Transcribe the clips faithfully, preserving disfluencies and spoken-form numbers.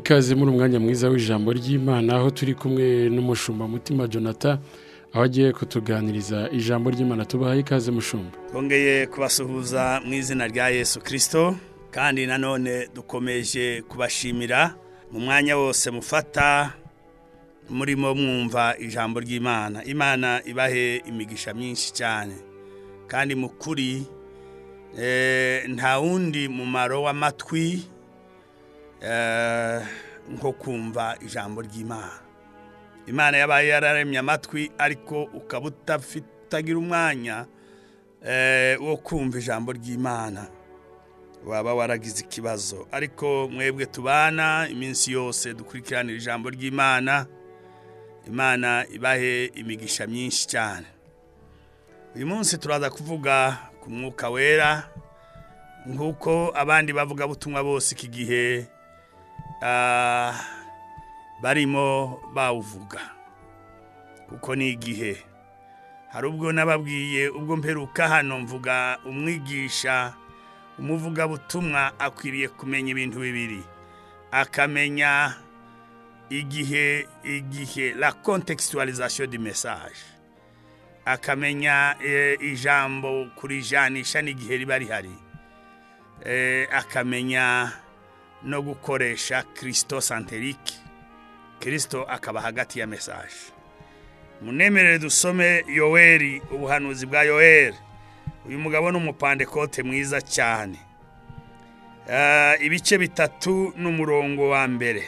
ikaze muri umwanya mwiza w'ijambo ry'Imana aho turi kumwe n'umushumba Mutima Jonathan aho agiye kutuganiriza ijambo ry'Imana. Tubahaye ikaze mushumba. Bongeye kubasuhuza mu izina rya Yesu Kristo, kandi nanone dukomeje kubashimira mu mwanya wose mufata murimo mwumva ijambo ry'Imana. Imana ibahe imigisha myinshi cyane, kandi mukuri eh, nta wundi mumaro w'amatwi eh, nko kumva ijambo ry'Imana. Imana yabaye yararemye amatwi, ariko ukaba utafitagira umwanya eh, wo kumva ijambo ry'Imana, waba waragize ikibazo. Ariko mwebwe tubana iminsi yose dukurikiranira ijambo ry'Imana, Imana ibahe imigisha myinshi cyane. Uyu munsi turaza kuvuga ku mwuka wera, nkuko abandi bavuga butumwa bose iki gihe uh, barimo bawuvuga, kuko ni igihe. Hari ubwo nababwiye ubwo mperuka hano mvuga umwigisha umuvuga butumwa akwiriye kumenya ibintu bibiri. Akamenya igihe igihe la contextualisation du message, akamenya e, ijambo kurijanisha n'igihe riba rihari, e, akamenya no gukoresha Christocentrique, Kristo akaba hagati ya message. Munemerere dusome Yoweri, ubuhanuzi bwa Yoweri. Uyu mugabo n'umupandekote mwiza cyane. Uh, ibice bitatu n'umurongo wa mbere.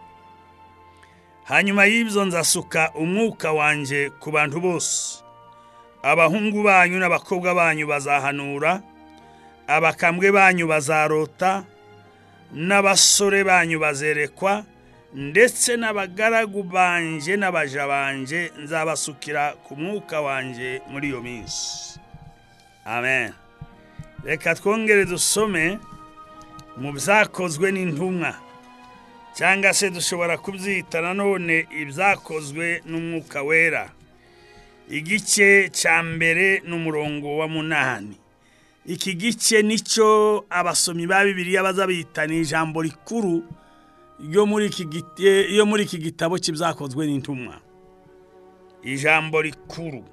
Hanyuma y'ibyo nzasuka umwuka wanje ku bantu bose. Abahungu banyu n'abakobwa banyu bazahanura, abakambwe banyu bazarota, n'abasore banyu bazerekwa, ndetse n'abagaragu banje n'abaja banje nzabasukira ku mwuka wanje muri iyo minsi. Amen. Reka twongere dusome mu byakozwe n'intumwa, cyangwa se dushobora kubyita nanone ibyakozwe n'umwuka wera, igice cya mbere n'umurongo wa munani. Iki gice nicyo abasomi ba Bibiliya bazabitana ijambo rikuru yo muri iki gite yo muri iki gitabo cy'ibyakozwe n'intumwa. Ijambo rikuru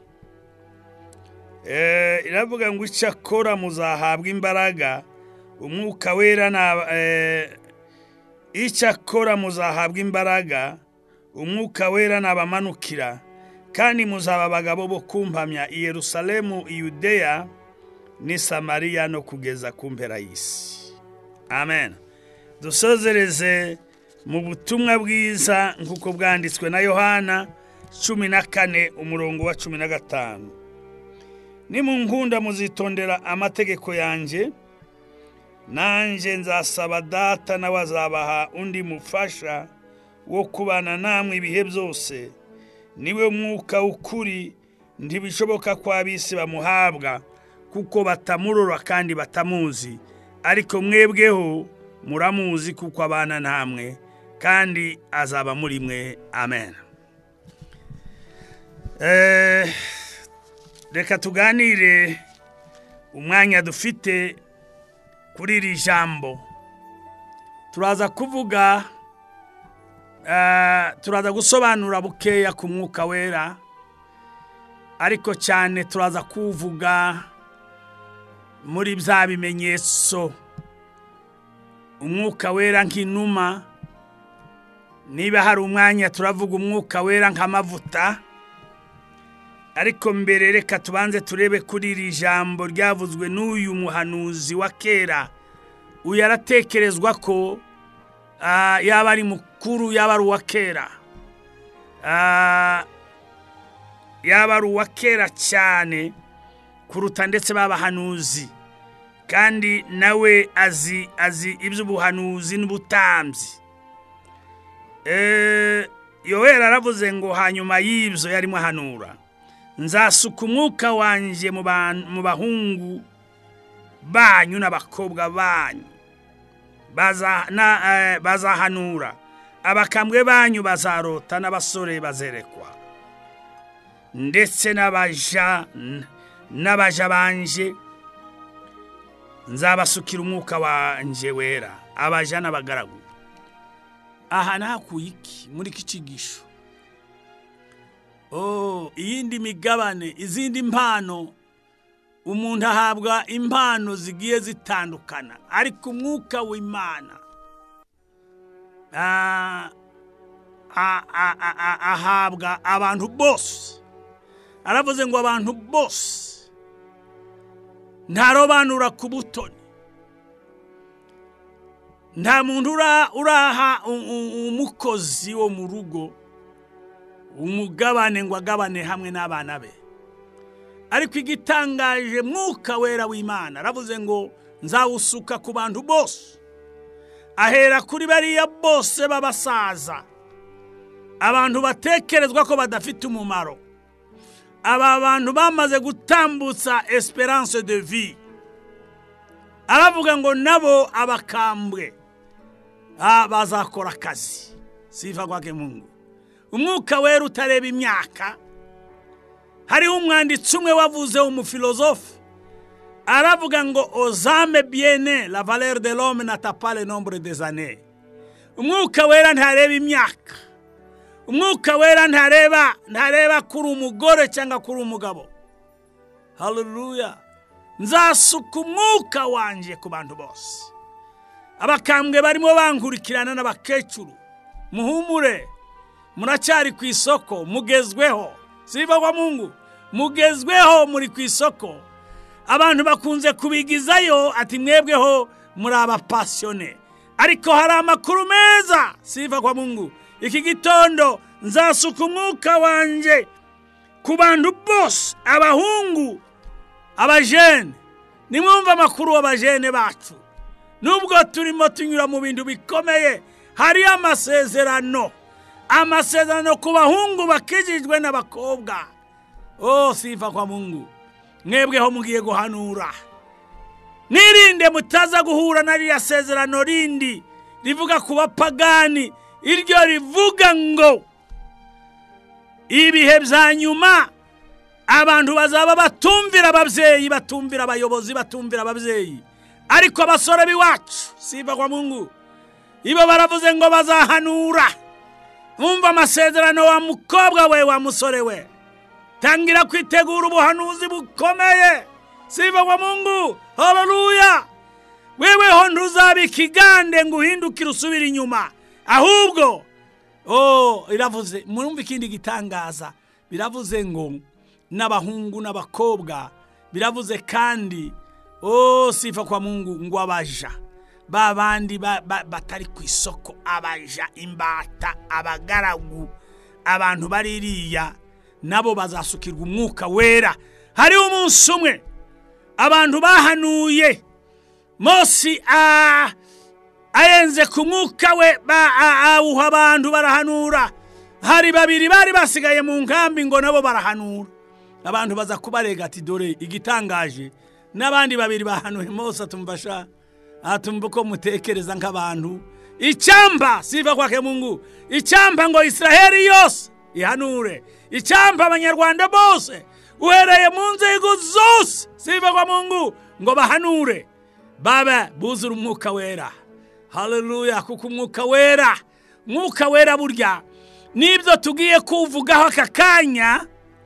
eh iravuga ngo icyakora muzahabwa imbaraga umwuka wera na eh icyakora muzahabwa imbaraga umwuka wera nabamanukira, kandi muzaba abagabo bo kumpamya i Yerusalemu, i Yudeya ni Samariya no kugeza ku mpera y'isi. Amen. Dusozereze mu butumwa bwiza nkuko bwanditswe na Yohana cumi na kane umurongo wa cumi na gatanu. Nimunkunda muzitondera amategeko yanje, nanje nzasaba Data nawe azabaha undi mufasha wo kubana namwe ibihe byose, niwe mwuka ukuri. Ntibishoboka ko abisi bamuhabwa, kuko batamurora kandi batamuzi, ariko mwebweho muramuzi kuko abana namwe, kandi azaba muri mwe. Amen. Eh, reka tuganire umwanya dufite kuri iri jambo. Turaza kuvuga uh, turaza gusobanura bukeya ku mwuka wera, ariko cyane turaza kuvuga muri bya bimenyetso umwuka wera nk'inuma. Niba hari umwanya turavuga umwuka wera nk'amavuta, ariko mbere reka tubanze turebe kuri iri jambo ryavuzwe n'uyu muhanuzi wa kera. Uyu aratekerezwa ko uh, yaba ari mukuru, yaba ari uwa kera, uh, yaba ari uwa kera cyane kuruta ndetse babahanuzi, kandi nawe azi azi iby'ubuhanuzi n'ubutambyi. Eh, Yoweri aravuze ngo hanyuma y'ibyo yarimo ahanura, nzasuka umwuka wanje mu bahungu banyu n'abakobwa banyu baza na eh, bazahanura, abakambwe banyu bazarota, n'abasore bazerekwa, ndetse n'abaja n'abaja banje nzabasukira umwuka wanje wera, abaja n'abagaragu. aha nakuye iki muri kicigisho? Oh, iyindi migabane, izindi mpano, umuntu ahabwa impano zigiye zitandukana, ariko umwuka w'Imana ah ahabwa abantu bose. Aravuze ngo abantu bose, ntarobanura ku butoni. Nta muntu uraha umukozi wo mu rugo umugabane ngo agabane hamwe n'abana be. Ariko igitangaje, mwuka wera w'Imana aravuze ngo nzawusuka ku bantu bose, ahera kuri bariya bose babasaza, abantu batekerezwa ko badafite umumaro, aba bantu bamaze gutambutsa espérance de vie. Aravuga ngo nabo abakambwe bazakora akazi. Sifa kwake Mungu. Umwuka wera utareba imyaka. Hariho umwanditsi umwe wavuze, umufilozofe, aravuga ngo aux âmes bien-nées la valeur de l'homme n'atteint pas le nombre des années. Umwuka wera ntareba imyaka. Umwuka wera ntareba ntareba kuri umugore cyangwa kuri umugabo. Hallelujah. Nzasuka umwuka wanje ku bantu bose. Abakambwe barimo bankurikirana n'abakecuru, muhumure, muracyari ku isoko, mugezweho. Sifa kwa Mungu, mugezweho muri ku isoko. Abantu bakunze kubigizayo ati mwebweho muri abapasione, ariko hari amakuru meza. Sifa kwa Mungu. Iki gitondo nzasuka umwuka wanje ku bantu bose, abahungu, abajene. Nimwumva amakuru w'abajene bacu. Nubwo turimo tunyura mu bintu bikomeye, hari amasezerano. Amasezerano ku bahungu bakijijwe n'abakobwa. Oh, sifa kwa Mungu. Mwebweho mugiye guhanura. Nirinde mutaza guhura na riya sezerano rindi rivuga ku bapagani, iryo rivuga ngo ibihe bya nyuma abantu bazaba batumvira ababyeyi, batumvira abayobozi, batumvira ababyeyi. Ariko abasore biwacu, sifa kwa Mungu, ibo baravuze ngo bazahanura. Umva amasezerano wa mukobwa we, wa musore we, tangira kwitegura ubuhanuzi bukomeye. Sifa kwa Mungu. Haleluya. Weweho ntuzaba ikigande ngo uhindukire usubira inyuma, ahubwo oh iravuze, murumva ikindi gitangaza, biravuze ngo n'abahungu n'abakobwa, biravuze kandi oh sifa kwa Mungu ngo abaja babandi ba, ba, batari ku isoko, abaja, imbata, abagaragu, abantu baririya, nabo bazasukirwa umwuka wera. Hari umunsi umwe abantu bahanuye, Mose a ayenze ku mwuka we awuha abantu barahanura. Hari babiri bari basigaye mu nkambi ngo nabo barahanura. Abantu baza kubarega ati dore igitangaje, n'abandi babiri bahanuye. Mose atumvasha, atumva ko mutekereza nk'abantu. Icyamba, sifa kwake Mungu, icyamba ngo Israeli yose ihanure, icyamba abanyarwanda bose uhereye mu nzego zose, sifa kwa Mungu, ngo bahanure, baba buzura umwuka wera. Haleluya. Kuko umwuka wera, umwuka wera burya nibyo tugiye kuvugaho aka kanya.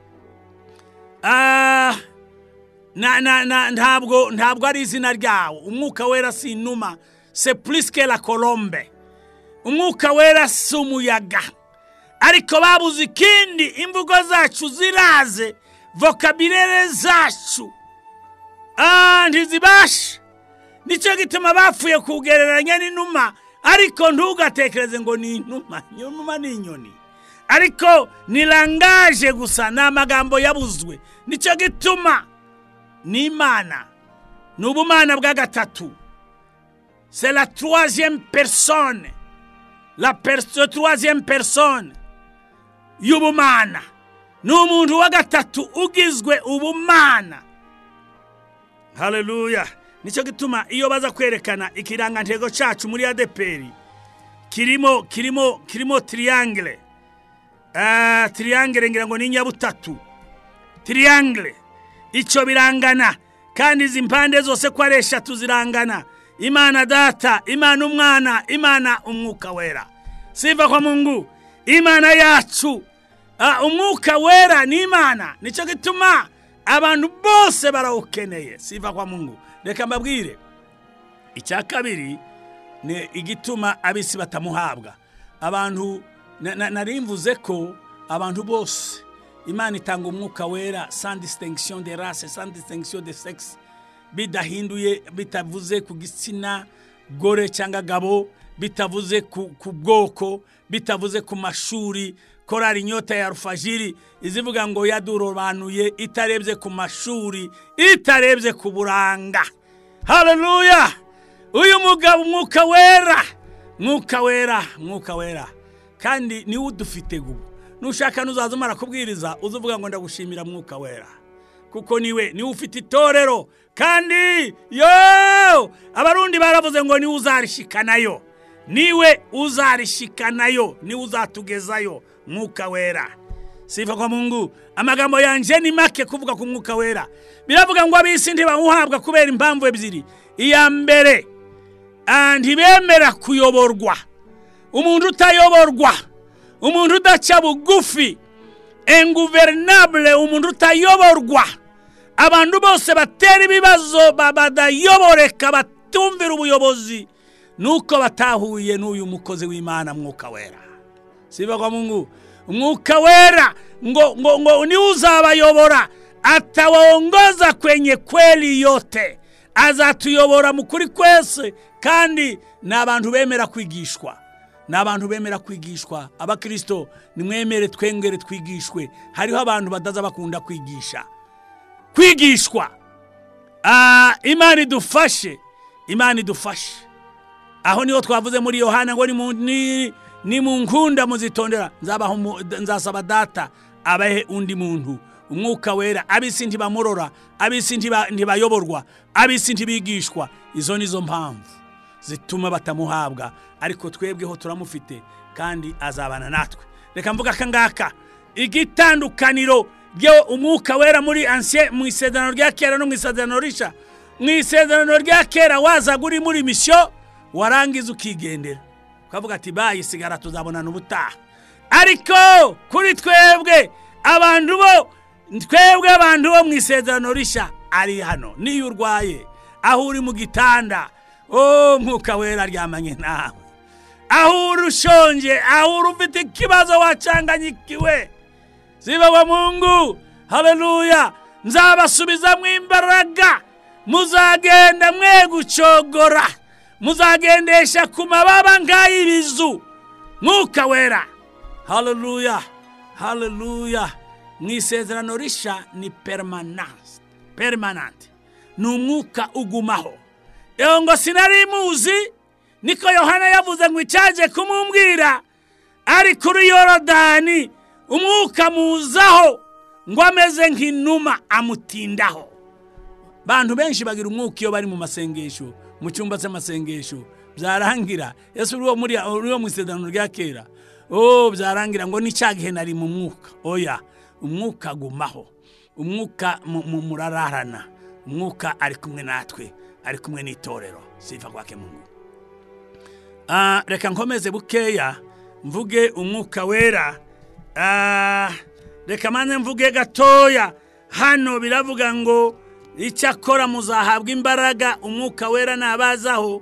Ah na na na ntabwo ntabwo ari izina ryawo. Umwuka wera si inuma, c'est plus que la colombe. Umwuka wera si umuyaga. Ariko babuze ikindi, imvugo zacu ziraze, vocabulaire zacu ah ntizibasha. Nicyo gituma bapfuye kugereranya n'inuma. Ariko ntugatekereze ngo ni inuma, inuma ni inyoni, ariko ni langage gusa, na magambo yabuzwe. Nicyo gituma ni Imana, n'ubumana bwa gatatu. C'est la troisième personne, la perso troisième personne y'ubumana. N'umuntu wa gatatu ugizwe ubumana. Haleluya. Nicyo gituma iyo baza kwerekana ikirangantego cyacu muri A D P R kirimo kirimo kirimo triangle. Ah, triangle ngira ngo ni nyabutatu. Triangle icyo birangana, kandi izi mpande zose ko ari eshatu zirangana. Imana Data, Imana Umwana, Imana Umwuka Wera. Sifa kwa Mungu. Imana yacu, uh, umwuka wera ni Imana, nico gituma abantu bose barawukeneye. Sifa kwa Mungu. Reka mbabwire, icya kabiri ni igituma abisi batamuhabwa. Abantu narimvuze ko abantu bose Imana itanga umwuka wera sans distinction de race, sans distinction de sexe, bidahinduye, bitavuze ku gitsina gore cyangwa gabo, bitavuze ku, ku bwoko, bitavuze ku mashuri. Korari Inyota ya Rufajiri izivuga ngo yadurobanuye itarebye ku mashuri, itarebye ku buranga. Haleluya! Uyu mugabo umwuka wera, mwuka wera, mwuka wera, kandi ni udufite gubu. Nushaka nuzaza umara kubwiriza uzuvuga ngo ndagushimira mwuka wera, kuko niwe ni ufite itorero, kandi yo abarundi baravuze ngo ni uzarishikanayo, niwe uzarishikanayo, ni uzatugezayo mwuka wera. Sifa kwa Mungu. Amagambo yanje ni make kuvuga ku mwuka wera. Biravuga ngo abisi ntibawuhabwa kubera impamvu ebyiri. Iya mbere, ntibemera kuyoborwa. Umuntu utayoborwa, umuntu udaca bugufi, inguvernable, umuntu utayoborwa, abantu bose batera ibibazo badayoboreka, batumvira ubuyobozi, nuko batahuye n'uyu mukozi w'Imana mwuka wera. Sifa kwa Mungu. Mwuka wera ngo ngo ngo ni uzabayobora, atawaongoza kwenye kweli yote, azatuyobora mukuri kwese, kandi n'abantu bemera kwigishwa, n'abantu bemera kwigishwa. Abakristo nimwemere twengere twigishwe. Hariho abantu badaza bakunda kwigisha kwigishwa. Ah, Imana idufashe, Imana idufashe. Aho niho twavuze muri Yohana ngo ni mu ni ni munkunda muzitondera, nzabaho nzasaba data abahe undi muntu umwuka wera. Abisi ntibamurora, abisi ntibayoborwa, abisi ntibigishwa. Izo nizo mpamvu zituma batamuhabwa, ariko twebweho turamufite kandi azabana natwe. Reka mvuga kangaka igitandukaniro byo umwuka wera muri ancien mu isezerano rya kera no mu isezerano risha. Mu isezerano rya kera waza guri muri mission, warangiza ukigendera ukavuga ati bayi sigara tuzabonana ubutaha. Ariko kuri twebwe abantu bo, twebwe abantu bo mu isezerano risha ari hano. Niyo urwaye, aho uri mu gitanda, oh mwuka wera aryamanye nawe. Aho urushonje, aho urufite ikibazo wacanganyikiwe, sifa kwa Mungu. Haleluya! Nzabasubiza mu imbaraga, muzagenda mwe gucogora, muzagendesha ku mababa ngayibizu. Mwuka wera. Haleluya, haleluya. Mu isezerano risha ni permanence, permanent, ni umwuka ugumaho. Eho ngo sinari muzi, niko Yohana yavuze ngo icyaje kumumbwira, ari kuri Yorodani umwuka muzaho ngo ameze nk'inuma amutindaho. Bantu benshi bagira umwuka iyo bari mu masengesho, mu cyumba cy'amasengesho, byarangira Yesu uriwo muri uriwo mu isezerano rya kera, oh byarangira ngo ni cyagihe nari mu mwuka. Oya, umwuka gumaho, umwuka murararana, umwuka ari kumwe natwe, ari kumwe n'itorero. Sifa kwake Mungu. Ah, reka nkomeze bukeya mvuge umwuka wera. Ah, reka mane mvuge gatoya. Hano biravuga ngo icyakora muzahabwa imbaraga umwuka wera nabazaho,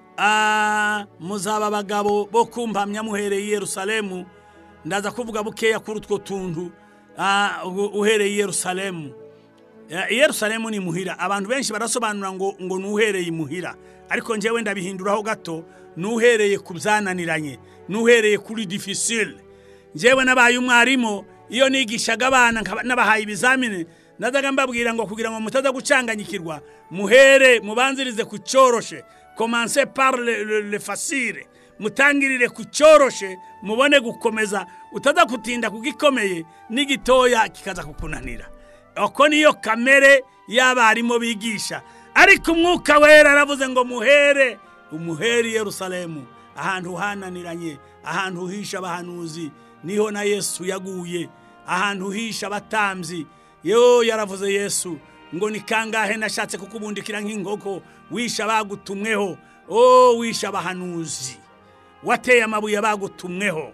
ah muzaba abagabo bo kumpamya muhereye Yerusalemu. Ndaza kuvuga bukeya kuri utwo tuntu. Ah, uhereye Yerusalemu. Yerusalemu ni muhira. Abantu benshi barasobanura ngo ngo nuhereye muhira, ariko njewe ndabihinduraho gato, nuhereye kubyananiranye, nuhereye kuri difficile. Njewe nabaye umwarimu, iyo nigishaga abana nabahaye ibizamini, nazaga mbabwira ngo kugira ngo mutaza gucanganyikirwa, muhere mubanzirize ku cyoroshe, commencer par le, le, le facile, mutangirire ku cyoroshe mubone gukomeza, utaza kutinda kugikomeye n'igitoya kikaza kukunanira. Oko niyo kamere y'abarimo bigisha. Ariko umwuka wera aravuze ngo muhere, umuheri Yerusalemu, ahantu hananiranye, ahantu hisha abahanuzi, niho na Yesu yaguye, ahantu hisha abatamzi. Yo yaravuze Yesu ngo ni kangahe nashatse kukubundikira nk'inkoko, wisha bagutumweho, oh wisha abahanuzi, wateye amabuye bagutumweho.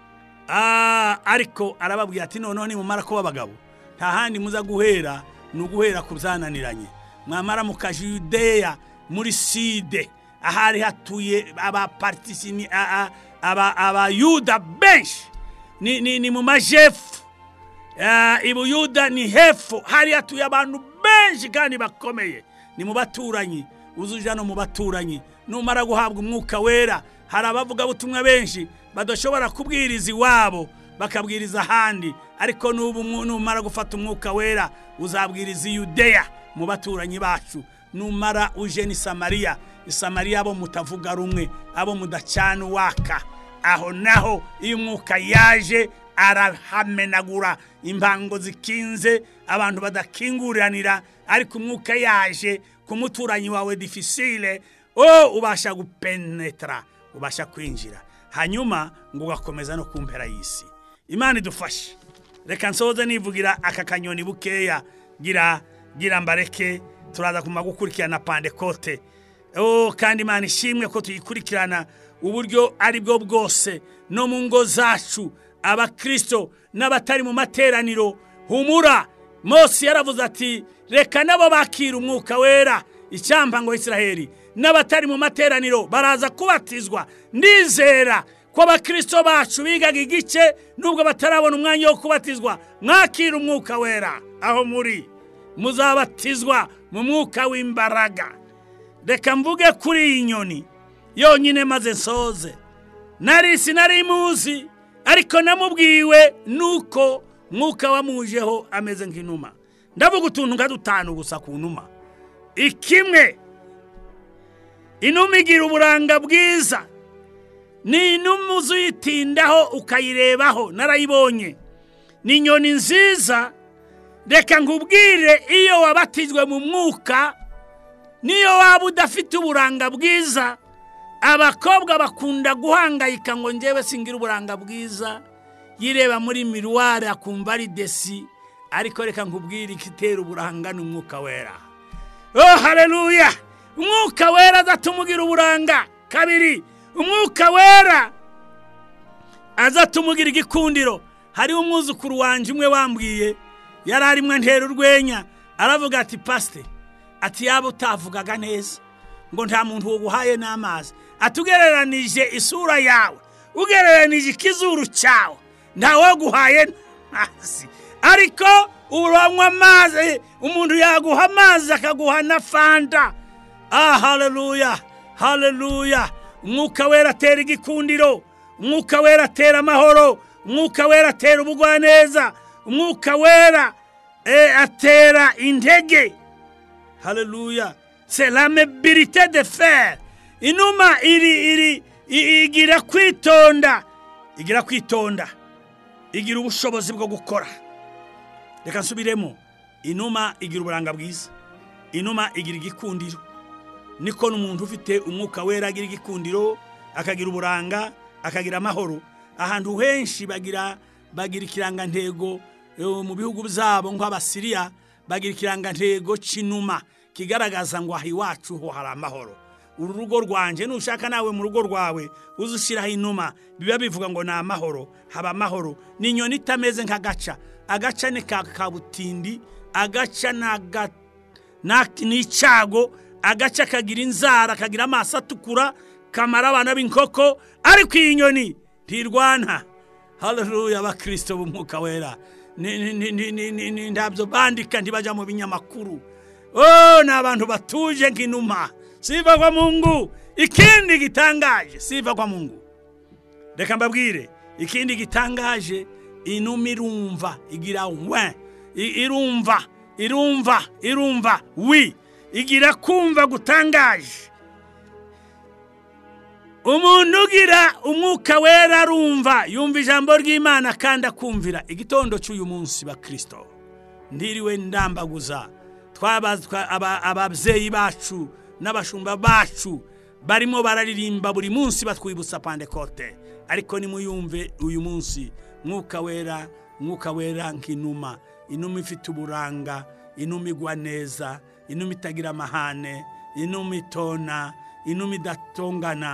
Ah, ariko arababwira ati noneho nimumara kuba abagabo nta handi muza guhera nuguhera ku byananiranye. Mwamara mu Yudeya muri Side ahari hatuye aba partisini aba aba Yuda benshi ni ni, ni mu majefu. Uh, ibu Yuda ni hefo hari hatuye abantu benshi kandi bakomeye. Ni mu baturanyi uzuja no mu baturanyi numara guhabwa umwuka wera hari abavuga butumwa benshi badashobora kubwiriza iwabo bakabwiriza ahandi, ariko nubu numara gufata umwuka wera uzabwiriza Yudeya mu baturanyi bacu. Numara uje ni Samariya, Samariya abo mutavuga rumwe, abo mudacana waka, aho naho iyo umwuka yaje arahamenagura impango zikinze abantu badakinguriranira, ariko umwuka yaje kumuturanyi wawe difficile o ubasha gupenetra, ubasha kwinjira, hanyuma ngo gakomeza no kumpera y'isi. Imana idufashe. Reka nsoze nivugira aka kanyoni bukeya gira gira mbareke turaza kumagukurikirana Pentecote. Oh, kandi Imana ishimwe ko tuyikurikirana uburyo ari bwo bwose no mu ngo zacu, abakristo n'abatari mu materaniro. Humura, Mose yaravuze ati reka nabo bakira umwuka wera icyamba ngo Israeli n'abatari mu materaniro baraza kubatizwa. Ndizera ko abakristo bacu bigaga igice nubwo batarabona umwanya wo kubatizwa, mwakira umwuka wera aho muri, muzabatizwa mu mwuka w'imbaraga. Reka mvuge kuri inyoni yonyine maze nsoze. Nari sinari muzi, ariko namubwiwe nuko mwuka wamujeho ameze nk'inuma. Ndavuga utuntu nka dutanu gusa ku numa. Ikimwe, inuma igira uburanga bwiza. Ni inuma uzitindaho ukayirebaho, narayibonye. Ni inyoni nziza. Reka nkubwire, iyo wabatijwe mu mwuka, niyo waba udafite uburanga bwiza, abakobwa bakunda guhangayika ngo njyewe singira uburanga bwiza, yireba muri miruwari akumva ari desi, ariko reka nkubwire ikitera uburanga n'umwuka wera. Oh, haleluya! Umwuka wera azatumugira uburanga. Kabiri, umwuka wera azatumugira igikundiro. Hari umwuzukuru wanje umwe wambwiye, yari arimwe ntera urwenya, aravuga ati paste, ati yaba utavugaga neza ngo nta muntu wo guhaye n'amazi, atugereranije isura yawe, ugereranije ikizuru cyawe, nta wo guhaye n'amazi, ariko uranywa amazi, umuntu yaguha amazi akaguha na fanta. Ah, haleluya, haleluya! Umwuka wera atera igikundiro, umwuka wera atera amahoro, umwuka wera atera ubugwaneza, umwuka wera eh, atera intege. Haleluya! C'est la mobilité de faire. Inuma iri iri igira kwitonda, igira kwitonda, igira ubushobozi bwo gukora. Reka nsubiremo, inuma igira uburanga bwiza, inuma igira igikundiro. Niko n'umuntu ufite umwuka wera agira igikundiro, akagira uburanga, akagira amahoro. Ahantu henshi bagira bagira ikirangantego mu bihugu byabo nk'Abasiriya, bagira ikirangantego c'inuma kigaragaza ngo ahi wacu ho hari amahoro. Uru rugo rwanje nushaka nawe mu rugo rwawe uzushiraho inuma, biba bivuga ngo na amahoro, haba amahoro. Ni inyoni itameze nk'agaca, agaca ni kakabutindi, agaca naga n'icyago, agaca kagira inzara, kagira amaso atukura, kamara abana b'inkoko, ariko iyi nyoni ntirwana. Haleluya! Abakristo b'umwuka wera ni ni ni ni ni ndabyo bandika ntibaja mu binyamakuru. Oh, na abantu batuje nk'inuma, siva kwa Mungu. Ikindi gitangaje, siva kwa Mungu. Reka mbabwire, ikindi gitangaje, inuma irumva, igira we, irumva, irumva, irumva, wi, igira kumva gutangaje. Umuntu ugira umwuka wera arumva, yumva ijambo ry'Imana kandi akumvira. Igitondo cy'uyu munsi bakristo, ndiriwe ndambaguza twabazwa ababyeyi bacu n'abashumba bacu barimo bararirimba buri munsi batwibutsa Pentecote, ariko nimuyumve uyu munsi mwuka wera, mwuka wera nk'inuma, inuma ifite uburanga, inuma igwa neza, inuma itagira amahane, inuma itona, inuma idatongana,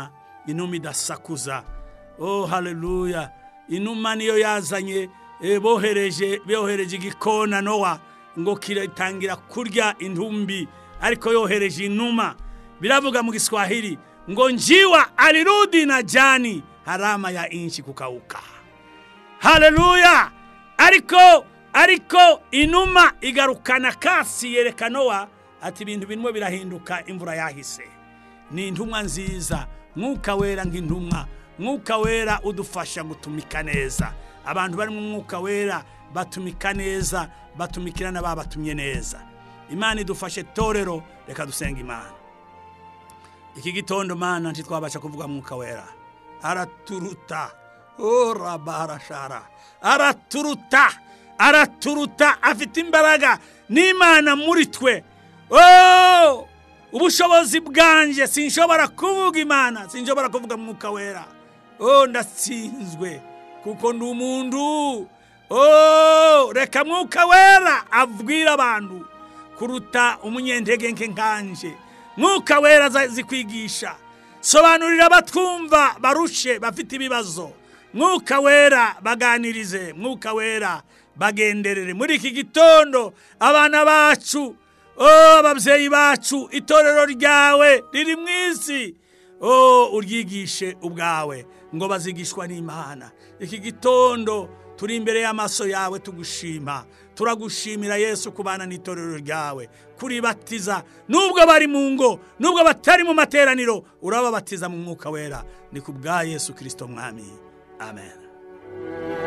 inuma idasakuza. Oh haleluya. Inuma niyo yazanye e, bohereje bohereje igikona Nowa ngo kiratangira kurya intumbi, ariko yohereje inuma. Biravuga mu Kiswahili ngo njiwa alirudi na jani harama ya inchi kukauka. Haleluya. Ariko ariko inuma igarukana kasi yereka Nowa ati ibintu bintu birahinduka, imvura yahise. Ni intumwa nziza, mwuka wera nk'intumwa, mwuka wera udufasha gutumika neza. Abantu bari mu mwuka wera batumika neza, batumikirana babatumye neza. Imana idufashe torero, reka dusenga Imana. Iki gitondo Mana ntitwabasha kuvuga mwuka wera. Araturuta. Oh rabarashara. Araturuta. Araturuta, afite imbaraga n'Imana muri twe. Oh! Ubushobozi bwanje sinshobora kuvuga Imana, sinshobora kuvuga mwuka wera. Oh ndatsinzwe kuko ndi umuntu. Oh reka mwuka wera avwira abantu kuruta umunyentege nke nkanje. Mwuka wera zikwigisha, sobanurira abatwumva barushe bafite ibibazo. Mwuka wera baganirize, mwuka wera bagenderere muri iki gitondo abana bacu. Oh ababyeyi bacu, itorero ryawe riri mwisi. Oh uryigishe ubwawe ngo bazigishwa n'Imana. Iki gitondo turi imbere y'amaso yawe tugushima, turagushimira Yesu kubana n'itorero ryawe, kuribatiza nubwo bari mu ngo, nubwo batari mu materaniro, urababatiza mu mwuka wera. Ni kubwa Yesu Kristo mwami. Amen.